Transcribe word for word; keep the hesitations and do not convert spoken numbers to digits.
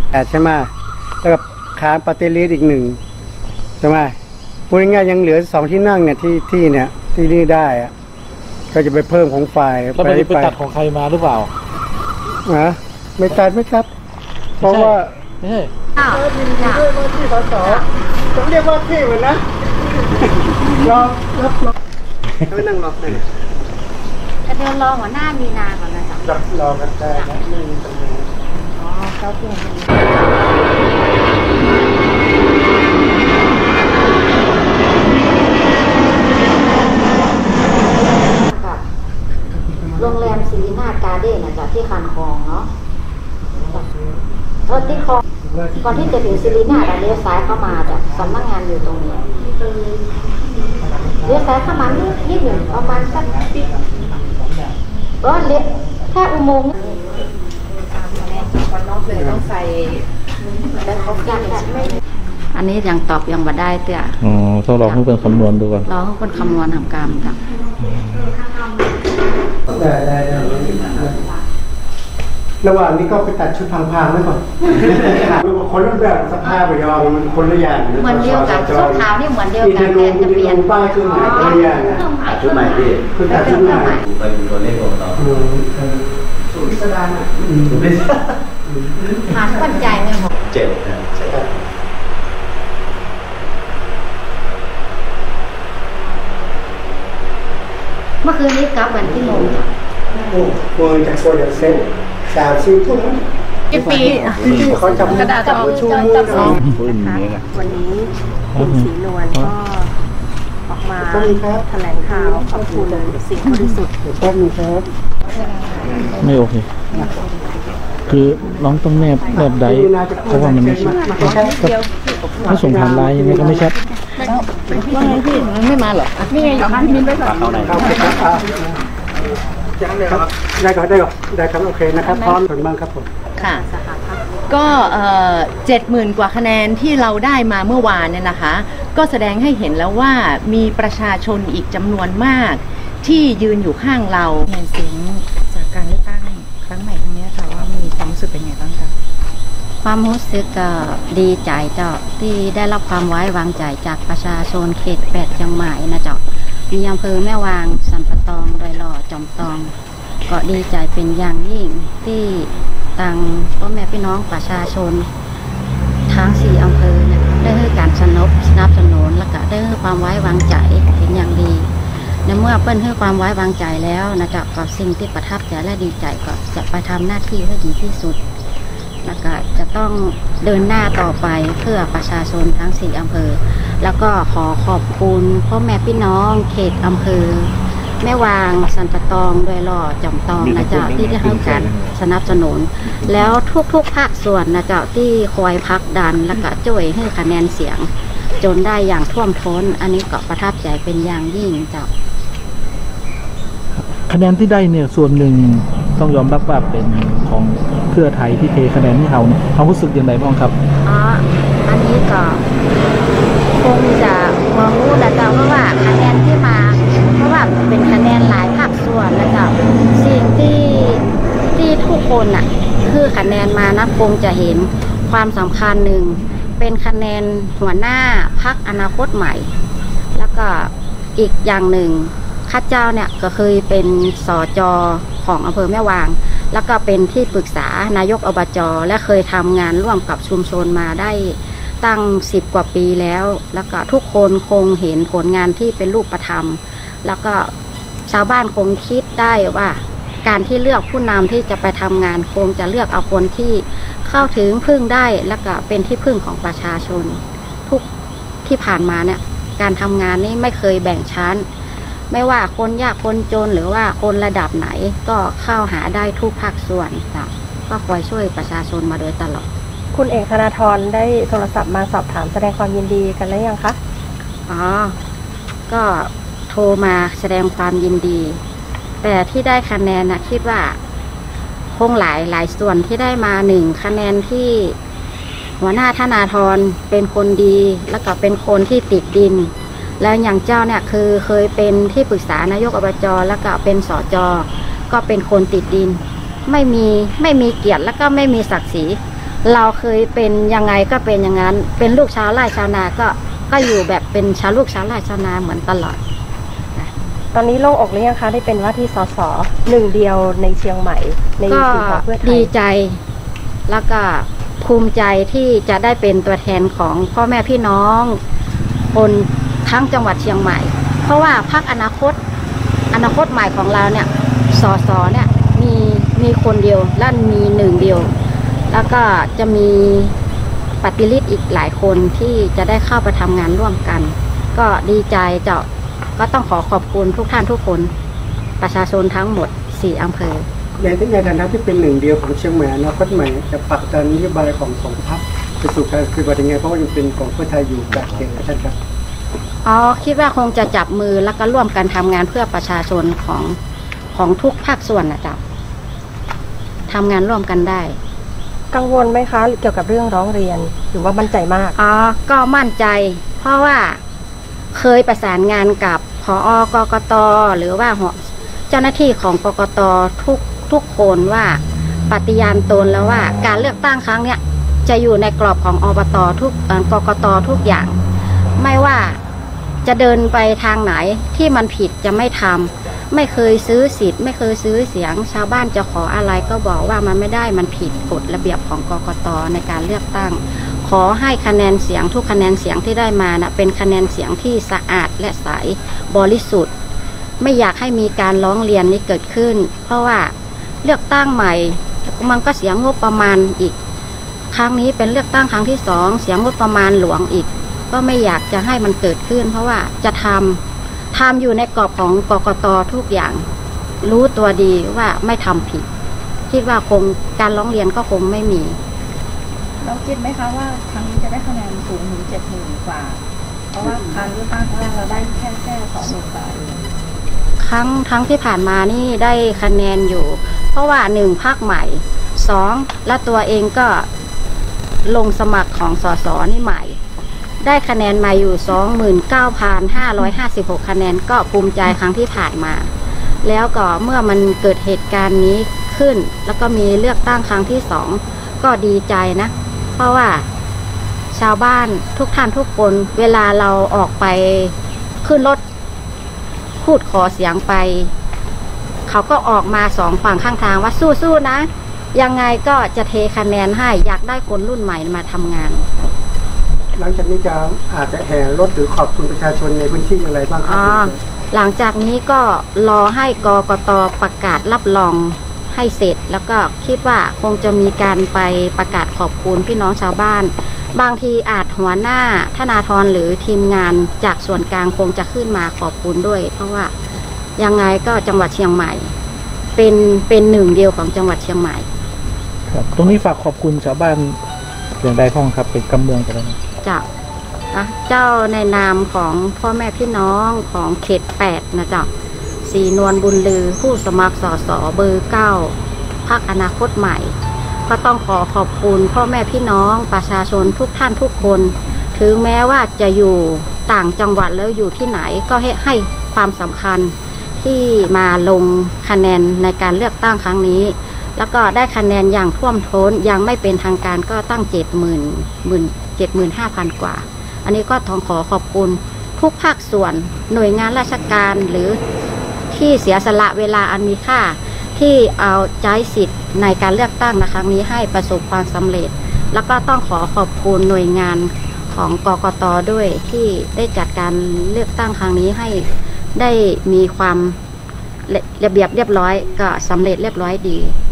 แปดใช่ไหมแล้วก็ค้านปฏิริษีอีกหนึ่งใช่ไหมพูดง่ายๆยังเหลือสองที่นั่งเนี่ยที่ที่เนี่ยที่นี่ได้อะก็จะไปเพิ่มของฝ่ายแล้วไปไปตัดของใครมาหรือเปล่านะไม่ตัดไม่ตัดเพราะว่าไม่ใช่อ้าวยินดีด้วยว่าที่สสผมเรียกว่าที่เหมือนนะรอรับรอไม่นั่งรอเลยจะเดินรอหัวหน้ามีนาก่อนนะจ๊ะรอกันได้นะไม่มีตรงนี้อ๋อเขาเพื่อนโรงแรมศิรินาถการ์เด้นนะจ๊ะที่คันคลองเนาะเออที่คลองก่อนที่จะถึงศิรินาถเลี้ยวซ้ายเข้ามาจ้ะสำนักงานอยู่ตรงนี้เลี้ยวซ้ายเข้ามานิดหนึ่งประมาณสักก็เลี้ยวแค่อุโมงค์คนนอกเลยต้องใส่แล้วเขากันไม่อันนี้ยังตอบยังบ่ได้เตี้ยอ๋อต้องรอให้เป็นคำนวณดูก่อนรอให้เป็นคำนวณทำการจ้ะได้ได้ได้ระหว่างนี้ก็ไปตัดชุดพังๆไว้ก่อนคนละแบบสภาพไปยอมมันคนละอย่างเหมือนเดียวกันชุดขาวนี่เหมือนเดียวกันแต่จะเปลี่ยนป้ายขึ้นใหม่คนละอย่างตัดชุดใหม่พี่คือตัดชุดใหม่ไปดูตัวเลขของเราสูตรพิสดารอ่ะผ่านปัจจัยไม่หมดเจ็ดนะใช่ครับเมื่อคืนนี้กลับวันที่โมงจ้ะโอ้โหจากโซเดียเซนสามสิบทุ่มกี่ปีเขาจับกระดาษจับชูมือนะคะวันนี้คุณศรีนวลก็ออกมาแถลงข่าวขอบคุณสิ่งบริสุทธิ์แป๊บนึงครับไม่โอเคคือน้องต้องแนบแนบได้เพราะว่ามันไม่ชัดถ้าส่งผ่านไลน์ยังไงก็ไม่ชัดว่าไงพี่มันไม่มาหรอนี่ไงอยู่พี่มิ้นไปก่อนได้ก่อนได้ก่อนได้ครับโอเคนะครับพร้อมผลบ้างครับผมค่ะก็เจ็ดหมื่นกว่าคะแนนที่เราได้มาเมื่อวานเนี่ยนะคะก็แสดงให้เห็นแล้วว่ามีประชาชนอีกจำนวนมากที่ยืนอยู่ข้างเราในเสียงจากการเลือกตั้งครั้งใหม่ครั้งนี้ค่ะว่ามีความรู้สึกเป็นไงบ้างคะความรู้สึกก็ดีใจเจ้าที่ได้รับความไว้วางใจจากประชาชนเขตแปดจังหวัดนะเจ้ามีอำเภอแม่วางสันปะตองดอยหล่อจอมตองก็ดีใจเป็นอย่างยิ่งที่ทางพ่อแม่พี่น้องประชาชนทั้งสี่อำเภอเนี่ยได้ให้การสนับสนับสนุนและก็ได้ให้ความไว้วางใจเป็นอย่างดีในเมื่อเปิ้ลให้ความไว้วางใจแล้วนะเจ้าก็สิ่งที่ประทับใจและดีใจก็จะไปทำหน้าที่ให้ดีที่สุดแล้วก็จะต้องเดินหน้าต่อไปเพื่อประชาชนทั้งสี่อำเภอแล้วก็ขอขอบคุณพ่อแม่พี่น้องเขตอำเภอแม่วางสันปะตองดอยหล่อจอมตองนะเจ้าที่ได้ให้การสนับสนุนแล้วทุกๆภาคส่วนนะเจ้าที่คอยพักดันและก็ช่วยให้คะแนนเสียงจนได้อย่างท่วมท้นอันนี้ก็ประทับใจเป็นอย่างยิ่งเจ้าคะแนนที่ได้เนี่ยส่วนหนึ่งต้องยอมรับว่าเป็นของเพื่อไทยที่เทคะแนนให้เราเนี่ยเขารู้สึกอย่างไรบ้างครับอ๋ออันนี้ก็คงจะมองรู้นะเจ้าเพราะว่าคะแนนที่มาเพราะว่าเป็นคะแนนหลายภาคส่วนนะเจ้าสิ่งที่ที่ทุกคนอ่ะคือคะแนนมานะคงจะเห็นความสำคัญหนึ่งเป็นคะแนนหัวหน้าพรรคอนาคตใหม่แล้วก็อีกอย่างหนึ่งข้าเจ้าเนี่ยก็เคยเป็นสจ.ของอำเภอแม่วางแล้วก็เป็นที่ปรึกษานายกอบจ.และเคยทำงานร่วมกับชุมชนมาได้ตั้งสิบกว่าปีแล้วแล้วก็ทุกคนคงเห็นผลงานที่เป็นรูปธรรมแล้วก็ชาวบ้านคงคิดได้ว่าการที่เลือกผู้นำที่จะไปทำงานคงจะเลือกเอาคนที่เข้าถึงพึ่งได้แล้วก็เป็นที่พึ่งของประชาชนทุกที่ผ่านมาเนี่ยการทำงานนี้ไม่เคยแบ่งชั้นไม่ว่าคนยากคนจนหรือว่าคนระดับไหนก็เข้าหาได้ทุกภาคส่วนค่ะก็คอยช่วยประชาชนมาโดยตลอดคุณเอกธนาธรได้โทรศัพท์มาสอบถามแสดงความยินดีกันแล้วยังคะอ๋อก็โทรมาแสดงความยินดีแต่ที่ได้คะแนนนะคิดว่าคงหลายหลายส่วนที่ได้มาหนึ่งคะแนนที่หัวหน้าธนาธรเป็นคนดีแล้วก็เป็นคนที่ติดดินแล้วอย่างเจ้าเนี่ยคือเคยเป็นที่ปรึกษานายกอบจ.แล้วก็เป็นสจ.ก็เป็นคนติดดินไม่มีไม่มีเกียรติแล้วก็ไม่มีศักดิ์ศรีเราเคยเป็นยังไงก็เป็นอย่างนั้น เป็นลูกชาวไร่ชาวนาก็ก็อยู่แบบเป็นชาวลูกชาวไร่ชาวนาเหมือนตลอดตอนนี้โล่งอกหรือยังคะได้เป็นว่าที่สสหนึ่งเดียวในเชียงใหม่ในก็สิ่งของเพื่อไทดียใจแล้วก็ภูมิใจที่จะได้เป็นตัวแทนของพ่อแม่พี่น้องคนทั้งจังหวัดเชียงใหม่ เพราะว่าพรรคอนาคตอนาคตใหม่ของเราเนี่ยสสเนี่ยมีมีคนเดียวและมีหนึ่งเดียว แล้วก็จะมีปฏิริษีอีกหลายคนที่จะได้เข้าไปทำงานร่วมกัน ก็ดีใจเจ้าก็ต้องขอขอบคุณทุกท่านทุกคนประชาชนทั้งหมดสี่อำเภอในในฐานะที่เป็นหนึ่งเดียวของเชียงใหม่อนาคตใหม่จะผลักดันนโยบายของของพรรคไปสู่การคือว่ายังไงเพราะว่ายังเป็นของเพื่อไทยอยู่กับเก่งนะท่านครับอ๋อคิดว่าคงจะจับมือแล้วก็ร่วมกันทำงานเพื่อประชาชนของของทุกภาคส่วนนะจ๊ะทำงานร่วมกันได้กังวลไหมคะเกี่ยวกับเรื่องร้องเรียนหรือว่ามั่นใจมากอ๋อก็มั่นใจ เพราะว่าเคยประสานงานกับผอกกตหรือว่าหัวเจ้าหน้าที่ของกกตทุกทุกคนว่าปฏิญาณตนแล้วว่าการเลือกตั้งครั้งเนี้ยจะอยู่ในกรอบของอบตทุกเอ่อกกตทุกอย่าง ไม่ว่าจะเดินไปทางไหนที่มันผิดจะไม่ทำไม่เคยซื้อสิทธิ์ไม่เคยซื้อเสียงชาวบ้านจะขออะไรก็บอกว่ามันไม่ได้มันผิดกฎระเบียบของกกตในการเลือกตั้ง ขอให้คะแนนเสียงทุกคะแนนเสียงที่ได้มานะเป็นคะแนนเสียงที่สะอาดและใสบริสุทธิ์ไม่อยากให้มีการร้องเรียนนี้เกิดขึ้น เพราะว่าเลือกตั้งใหม่มันก็เสียงบประมาณอีกครั้งนี้เป็นเลือกตั้งครั้งที่สองเสียงบประมาณหลวงอีกก็ไม่อยากจะให้มันเกิดขึ้น เพราะว่าจะทำทำอยู่ในกรอบของกกตทุกอย่างรู้ตัวดีว่าไม่ทำผิดคิดว่าคงการร้องเรียนก็คงไม่มีเราคิดไหมคะว่าครั้งนี้จะได้คะแนนสูงถึงเจ็ดหมื่นกว่าเพราะว่าการเลือกตั้งครั้งแรกเราได้แค่แค่สองหมื่นกว่าเองครั้งครั้งที่ผ่านมานี่ได้คะแนนอยู่เพราะว่าหนึ่งพรรคใหม่สองและตัวเองก็ลงสมัครของสสนี่ใหม่ได้คะแนนมาอยู่ สองหมื่นเก้าพันห้าร้อยห้าสิบหก คะแนนก็ภูมิใจครั้งที่ผ่านมาแล้วก็เมื่อมันเกิดเหตุการณ์นี้ขึ้นแล้วก็มีเลือกตั้งครั้งที่สองก็ดีใจนะเพราะว่าชาวบ้านทุกท่านทุกคนเวลาเราออกไปขึ้นรถพูดขอเสียงไปเขาก็ออกมาสองฝั่งข้างทางว่าสู้ๆนะยังไงก็จะเทคะแนนให้อยากได้คนรุ่นใหม่มาทำงานหลังจากนี้จะอาจจะแห่รถหรือขอบคุณประชาชนในพื้นที่อย่างไรบ้างครับหลังจากนี้ก็รอให้กกตประกาศรับรองให้เสร็จแล้วก็คิดว่าคงจะมีการไปประกาศขอบคุณพี่น้องชาวบ้านบางทีอาจหัวหน้าธนาธรหรือทีมงานจากส่วนกลางคงจะขึ้นมาขอบคุณด้วยเพราะว่ายังไงก็จังหวัดเชียงใหม่เป็นเป็นหนึ่งเดียวของจังหวัดเชียงใหม่ครับตรงนี้ฝากขอบคุณชาวบ้านอย่างใดข้องครับเป็นกำเมืองไปแล้วจ้ะเจ้าในนามของพ่อแม่พี่น้องของเขตแปดนะจ๊ะสีนวลบุญลือผู้สมัครสสเบอร์เก้าพรรคอนาคตใหม่ก็ต้องขอขอบคุณพ่อแม่พี่น้องประชาชนทุกท่านทุกคนถึงแม้ว่าจะอยู่ต่างจังหวัดแล้วอยู่ที่ไหนก็ให้ให้ความสำคัญที่มาลงคะแนนในการเลือกตั้งครั้งนี้แล้วก็ได้คะแนนอย่างท่วมท้นยังไม่เป็นทางการก็ตั้งเจ็ดหมื่นหมื่นเจ็ดหมื่นห้าพันกว่าอันนี้ก็ต้องขอขอบคุณทุกภาคส่วนหน่วยงานราชการหรือที่เสียสละเวลาอันมีค่าที่เอาใจสิทธิ์ในการเลือกตั้งในครั้งนี้ให้ประสบความสำเร็จแล้วก็ต้องขอขอบคุณหน่วยงานของกกตด้วยที่ได้จัดการเลือกตั้งครั้งนี้ให้ได้มีความระเบียบเรียบร้อยก็สำเร็จเรียบร้อยดี